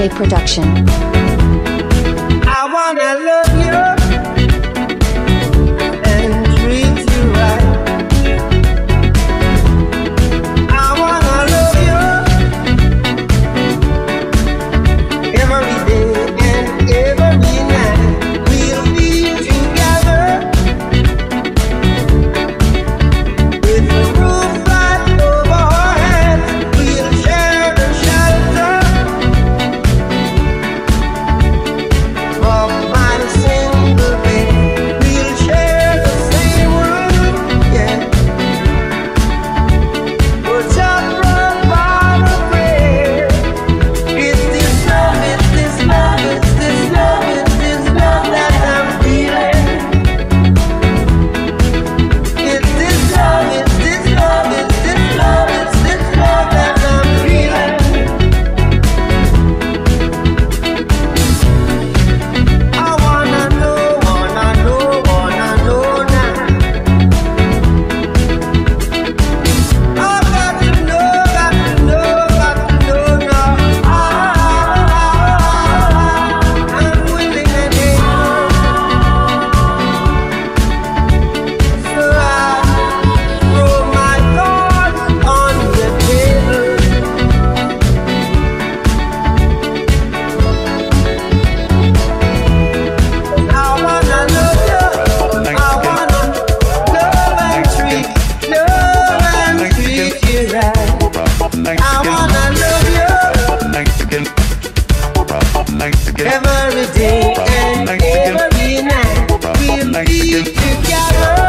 J production. I wanna love you and treat you right. I wanna love you every day and every night. We'll be together with the roof right over our heads. We'll share the shelter of my single bed. We'll share the same room, yeah. We'll just run by the prayer. It's this love, it's this love, it's this love, it's this love that I'm feeling. It's this love, it's this love, it's this love, it's this love that I'm feeling. I wanna know now. I've got to know now. I'm willing and able, so I throw my cards on the table. I wanna love you. I wanna love and treat you right. I wanna love you every day and every night. We'll be together